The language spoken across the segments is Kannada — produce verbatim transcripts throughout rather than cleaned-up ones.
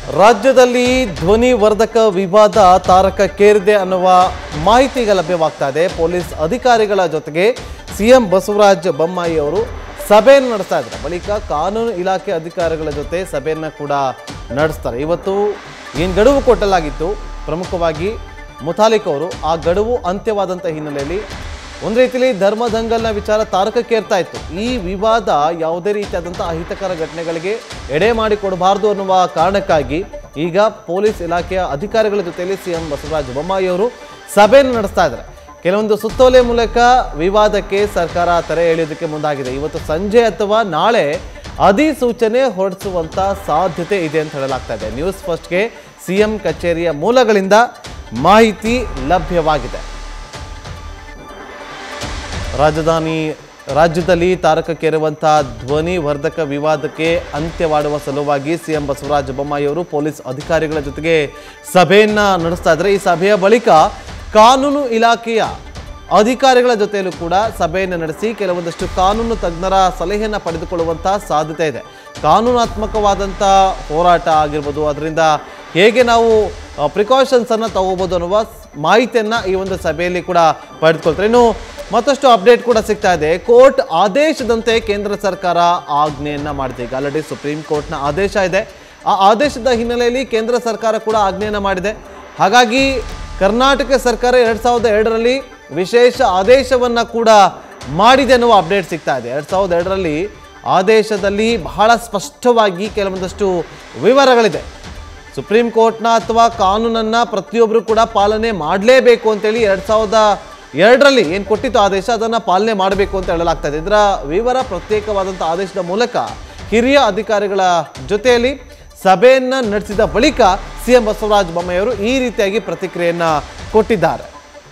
ರಾಜ್ಯದಲ್ಲಿ ಧ್ವನಿ ವರ್ಧಕ ವಿವಾದ ತಾರಕಕ್ಕೇರಿದೆ ಅನ್ನುವ ಮಾಹಿತಿ ಈಗ ಲಭ್ಯವಾಗ್ತಾ ಇದೆ. ಪೊಲೀಸ್ ಅಧಿಕಾರಿಗಳ ಜೊತೆಗೆ ಸಿಎಂ ಬಸವರಾಜ ಬೊಮ್ಮಾಯಿ ಅವರು ಸಭೆಯನ್ನು ನಡೆಸ್ತಾ ಇದ್ದಾರೆ. ಬಳಿಕ ಕಾನೂನು ಇಲಾಖೆ ಅಧಿಕಾರಿಗಳ ಜೊತೆ ಸಭೆಯನ್ನು ಕೂಡ ನಡೆಸ್ತಾರೆ. ಇವತ್ತು ಏನು ಗಡುವು ಕೊಟ್ಟಲಾಗಿತ್ತು, ಪ್ರಮುಖವಾಗಿ ಮುತಾಲಿಕ್ ಅವರು ಆ ಗಡುವು ಅಂತ್ಯವಾದಂಥ ಹಿನ್ನೆಲೆಯಲ್ಲಿ ಒಂದು ರೀತಿಯಲ್ಲಿ ಧರ್ಮದಂಗಲ್ನ ವಿಚಾರ ತಾರಕಕ್ಕೇರ್ತಾ ಇತ್ತು. ಈ ವಿವಾದ ಯಾವುದೇ ರೀತಿಯಾದಂಥ ಅಹಿತಕರ ಘಟನೆಗಳಿಗೆ ಎಡೆ ಮಾಡಿಕೊಡಬಾರ್ದು ಅನ್ನುವ ಕಾರಣಕ್ಕಾಗಿ ಈಗ ಪೊಲೀಸ್ ಇಲಾಖೆಯ ಅಧಿಕಾರಿಗಳ ಜೊತೆಯಲ್ಲಿ ಸಿಎಂ ಬಸವರಾಜ ಬೊಮ್ಮಾಯಿ ಅವರು ಸಭೆಯನ್ನು ನಡೆಸ್ತಾ ಇದ್ದಾರೆ. ಕೆಲವೊಂದು ಸುತ್ತೋಲೆ ಮೂಲಕ ವಿವಾದಕ್ಕೆ ಸರ್ಕಾರ ತೆರೆ ಎಳೆಯೋದಕ್ಕೆ ಮುಂದಾಗಿದೆ. ಇವತ್ತು ಸಂಜೆ ಅಥವಾ ನಾಳೆ ಅಧಿಸೂಚನೆ ಹೊರಡಿಸುವಂಥ ಸಾಧ್ಯತೆ ಇದೆ ಅಂತ ಹೇಳಲಾಗ್ತಾ ಇದೆ. ನ್ಯೂಸ್ ಫಸ್ಟ್ಗೆ ಸಿಎಂ ಕಚೇರಿಯ ಮೂಲಗಳಿಂದ ಮಾಹಿತಿ ಲಭ್ಯವಾಗಿದೆ. ರಾಜಧಾನಿ ರಾಜ್ಯದಲ್ಲಿ ತಾರಕಕ್ಕೇರುವಂಥ ಧ್ವನಿ ವರ್ಧಕ ವಿವಾದಕ್ಕೆ ಅಂತ್ಯವಾಡುವ ಸಲುವಾಗಿ ಸಿಎಂ ಬಸವರಾಜ ಬೊಮ್ಮಾಯಿ ಅವರು ಪೊಲೀಸ್ ಅಧಿಕಾರಿಗಳ ಜೊತೆಗೆ ಸಭೆಯನ್ನು ನಡೆಸ್ತಾ ಇದ್ದಾರೆ. ಈ ಸಭೆಯ ಬಳಿಕ ಕಾನೂನು ಇಲಾಖೆಯ ಅಧಿಕಾರಿಗಳ ಜೊತೆಯಲ್ಲೂ ಕೂಡ ಸಭೆಯನ್ನು ನಡೆಸಿ ಕೆಲವೊಂದಷ್ಟು ಕಾನೂನು ತಜ್ಞರ ಸಲಹೆಯನ್ನು ಪಡೆದುಕೊಳ್ಳುವಂಥ ಸಾಧ್ಯತೆ ಇದೆ. ಕಾನೂನಾತ್ಮಕವಾದಂಥ ಹೋರಾಟ ಆಗಿರ್ಬೋದು, ಅದರಿಂದ ಹೇಗೆ ನಾವು ಪ್ರಿಕಾಷನ್ಸನ್ನು ತಗೋಬೋದು ಅನ್ನುವ ಮಾಹಿತಿಯನ್ನು ಈ ಒಂದು ಸಭೆಯಲ್ಲಿ ಕೂಡ ಪಡೆದುಕೊಳ್ತಾರೆ. ಇನ್ನು ಮತ್ತಷ್ಟು ಅಪ್ಡೇಟ್ ಕೂಡ ಸಿಗ್ತಾ ಇದೆ. ಕೋರ್ಟ್ ಆದೇಶದಂತೆ ಕೇಂದ್ರ ಸರ್ಕಾರ ಆಜ್ಞೆಯನ್ನು ಮಾಡಿದೆ. ಈಗ ಆಲ್ರೆಡಿ ಸುಪ್ರೀಂ ಕೋರ್ಟ್ನ ಆದೇಶ ಇದೆ. ಆ ಆದೇಶದ ಹಿನ್ನೆಲೆಯಲ್ಲಿ ಕೇಂದ್ರ ಸರ್ಕಾರ ಕೂಡ ಆಜ್ಞೆಯನ್ನು ಮಾಡಿದೆ. ಹಾಗಾಗಿ ಕರ್ನಾಟಕ ಸರ್ಕಾರ ಎರಡು ಸಾವಿರದ ಎರಡರಲ್ಲಿ ವಿಶೇಷ ಆದೇಶವನ್ನು ಕೂಡ ಮಾಡಿದೆ ಅನ್ನುವ ಅಪ್ಡೇಟ್ ಸಿಗ್ತಾ ಇದೆ. ಎರಡು ಸಾವಿರದ ಎರಡರಲ್ಲಿ ಆದೇಶದಲ್ಲಿ ಬಹಳ ಸ್ಪಷ್ಟವಾಗಿ ಕೆಲವೊಂದಷ್ಟು ವಿವರಗಳಿದೆ. ಸುಪ್ರೀಂ ಕೋರ್ಟ್ನ ಅಥವಾ ಕಾನೂನನ್ನು ಪ್ರತಿಯೊಬ್ಬರು ಕೂಡ ಪಾಲನೆ ಮಾಡಲೇಬೇಕು ಅಂತೇಳಿ ಎರಡು ಸಾವಿರದ ಎರಡರಲ್ಲಿ ಏನು ಕೊಟ್ಟಿತ್ತು ಆದೇಶ, ಅದನ್ನು ಪಾಲನೆ ಮಾಡಬೇಕು ಅಂತ ಹೇಳಲಾಗ್ತಾ ಇದೆ. ಇದರ ವಿವರ ಪ್ರತ್ಯೇಕವಾದಂಥ ಆದೇಶದ ಮೂಲಕ ಹಿರಿಯ ಅಧಿಕಾರಿಗಳ ಜೊತೆಯಲ್ಲಿ ಸಭೆಯನ್ನು ನಡೆಸಿದ ಬಳಿಕ ಸಿಎಂ ಬಸವರಾಜ ಬೊಮ್ಮಾಯಿ ಅವರು ಈ ರೀತಿಯಾಗಿ ಪ್ರತಿಕ್ರಿಯೆಯನ್ನು ಕೊಟ್ಟಿದ್ದಾರೆ.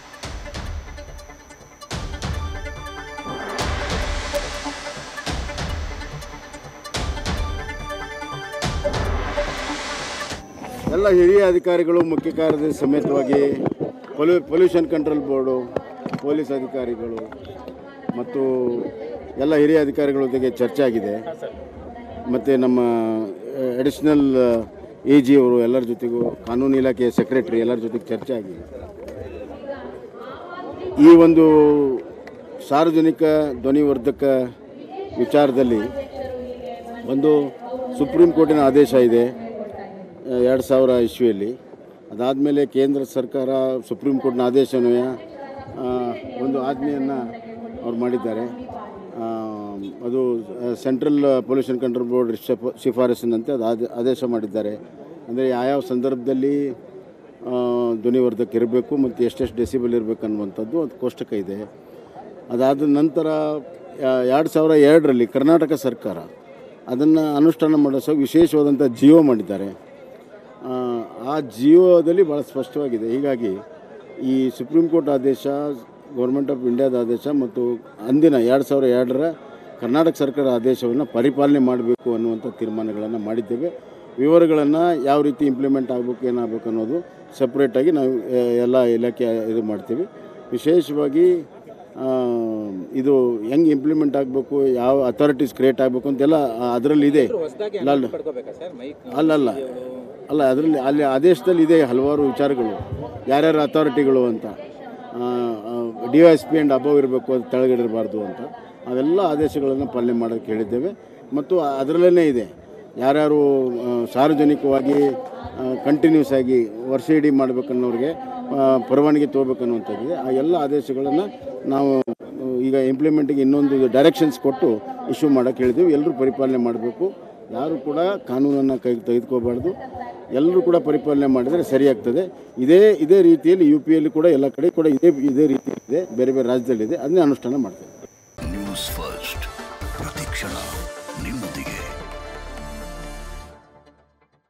ಎಲ್ಲ ಹಿರಿಯ ಅಧಿಕಾರಿಗಳು, ಮುಖ್ಯ ಕಾರ್ಯದರ್ಶಿ ಸಮೇತವಾಗಿ ಪೊಲ್ಯೂ ಪೊಲ್ಯೂಷನ್ ಕಂಟ್ರೋಲ್ ಬೋರ್ಡು, ಪೊಲೀಸ್ ಅಧಿಕಾರಿಗಳು ಮತ್ತು ಎಲ್ಲ ಹಿರಿಯ ಅಧಿಕಾರಿಗಳ ಜೊತೆಗೆ ಚರ್ಚೆ ಆಗಿದೆ. ಮತ್ತು ನಮ್ಮ ಅಡಿಷ್ನಲ್ ಎ ಜಿ ಅವರು ಎಲ್ಲರ ಜೊತೆಗೂ, ಕಾನೂನು ಇಲಾಖೆಯ ಸೆಕ್ರೆಟರಿ ಎಲ್ಲರ ಜೊತೆಗೆ ಚರ್ಚೆ ಆಗಿದೆ. ಈ ಒಂದು ಸಾರ್ವಜನಿಕ ಧ್ವನಿವರ್ಧಕ ವಿಚಾರದಲ್ಲಿ ಒಂದು ಸುಪ್ರೀಂ ಕೋರ್ಟಿನ ಆದೇಶ ಇದೆ ಎರಡು ಸಾವಿರ ಇಸ್ವಿಯಲ್ಲಿ. ಅದಾದಮೇಲೆ ಕೇಂದ್ರ ಸರ್ಕಾರ ಸುಪ್ರೀಂ ಕೋರ್ಟ್ನ ಆದೇಶನ್ವಯ ಒಂದು ಆಜ್ಞೆಯನ್ನು ಅವ್ರು ಮಾಡಿದ್ದಾರೆ. ಅದು ಸೆಂಟ್ರಲ್ ಪೊಲ್ಯೂಷನ್ ಕಂಟ್ರೋಲ್ ಬೋರ್ಡ್ ಶಿಫಾರಸಿನಂತೆ ಅದು ಆದ ಆದೇಶ ಮಾಡಿದ್ದಾರೆ. ಅಂದರೆ ಯಾವ್ಯಾವ ಸಂದರ್ಭದಲ್ಲಿ ಧ್ವನಿವರ್ಧಕ ಇರಬೇಕು ಮತ್ತು ಎಷ್ಟೆಷ್ಟು ಡೆಸಿಬಲ್ ಇರಬೇಕು ಅನ್ನುವಂಥದ್ದು ಅದು ಕೋಷ್ಟಕ ಇದೆ. ಅದಾದ ನಂತರ ಎರಡು ಸಾವಿರ ಎರಡರಲ್ಲಿ ಕರ್ನಾಟಕ ಸರ್ಕಾರ ಅದನ್ನು ಅನುಷ್ಠಾನ ಮಾಡೋ ಸಹ ವಿಶೇಷವಾದಂಥ ಜಿಯೋ ಮಾಡಿದ್ದಾರೆ. ಆ ಜಿಯೋದಲ್ಲಿ ಭಾಳ ಸ್ಪಷ್ಟವಾಗಿದೆ. ಹೀಗಾಗಿ ಈ ಸುಪ್ರೀಂ ಕೋರ್ಟ್ ಆದೇಶ, ಗೌರ್ಮೆಂಟ್ ಆಫ್ ಇಂಡಿಯಾದ ಆದೇಶ ಮತ್ತು ಅಂದಿನ ಎರಡು ಸಾವಿರ ಎರಡರ ಕರ್ನಾಟಕ ಸರ್ಕಾರ ಆದೇಶವನ್ನು ಪರಿಪಾಲನೆ ಮಾಡಬೇಕು ಅನ್ನುವಂಥ ತೀರ್ಮಾನಗಳನ್ನು ಮಾಡಿದ್ದೇವೆ. ವಿವರಗಳನ್ನು ಯಾವ ರೀತಿ ಇಂಪ್ಲಿಮೆಂಟ್ ಆಗಬೇಕು, ಏನಾಗಬೇಕು ಅನ್ನೋದು ಸಪ್ರೇಟಾಗಿ ನಾವು ಎಲ್ಲ ಇಲಾಖೆ ಇದು ಮಾಡ್ತೀವಿ. ವಿಶೇಷವಾಗಿ ಇದು ಹೆಂಗೆ ಇಂಪ್ಲಿಮೆಂಟ್ ಆಗಬೇಕು, ಯಾವ ಅಥಾರಿಟೀಸ್ ಕ್ರಿಯೇಟ್ ಆಗಬೇಕು ಅಂತೆಲ್ಲ ಅದರಲ್ಲಿ ಇದೆ. ಅಲ್ಲ ಅಲ್ಲಲ್ಲ ಅಲ್ಲ ಅದರಲ್ಲಿ ಅಲ್ಲಿ ಆದೇಶದಲ್ಲಿ ಇದೆ ಹಲವಾರು ವಿಚಾರಗಳು, ಯಾರ್ಯಾರು ಅಥಾರಿಟಿಗಳು ಅಂತ, D S P and above ಇರಬೇಕು, ಅದು ತೆಳಗಿಡಿರಬಾರ್ದು ಅಂತ, ಅವೆಲ್ಲ ಆದೇಶಗಳನ್ನು ಪಾಲನೆ ಮಾಡೋಕ್ಕೆ ಹೇಳಿದ್ದೇವೆ. ಮತ್ತು ಅದರಲ್ಲೇ ಇದೆ ಯಾರ್ಯಾರು ಸಾರ್ವಜನಿಕವಾಗಿ ಕಂಟಿನ್ಯೂಸ್ ಆಗಿ ವರ್ಷ ಇಡೀ ಮಾಡಬೇಕನ್ನೋರಿಗೆ ಪರವಾನಗಿ ತೊಗೋಬೇಕನ್ನುವಂಥದ್ದಿದೆ. ಆ ಎಲ್ಲ ಆದೇಶಗಳನ್ನು ನಾವು ಈಗ ಇಂಪ್ಲಿಮೆಂಟಿಗೆ ಇನ್ನೊಂದು ಡೈರೆಕ್ಷನ್ಸ್ ಕೊಟ್ಟು ಇಶ್ಯೂ ಮಾಡೋಕ್ಕೆ ಹೇಳಿದ್ದೀವಿ. ಎಲ್ಲರೂ ಪರಿಪಾಲನೆ ಮಾಡಬೇಕು, ಯಾರು ಕೂಡ ಕಾನೂನನ್ನು ಕೈಗೆ ತೆಗೆದುಕೋಬಾರ್ದು, ಎಲ್ಲರೂ ಕೂಡ ಪರಿಪಾಲನೆ ಮಾಡಿದರೆ ಸರಿಯಾಗ್ತದೆ. ಇದೇ ಇದೇ ರೀತಿಯಲ್ಲಿ ಯು ಪಿಯಲ್ಲಿ ಕೂಡ ಎಲ್ಲ ಕಡೆ ಕೂಡ ಇದೇ ಇದೇ ರೀತಿ ಇದೆ, ಬೇರೆ ಬೇರೆ ರಾಜ್ಯದಲ್ಲಿದೆ, ಅದನ್ನೇ ಅನುಷ್ಠಾನ ಮಾಡ್ತೇವೆ. ನ್ಯೂಸ್ ಫಸ್ಟ್ ಪ್ರತಿಕ್ಷಣ.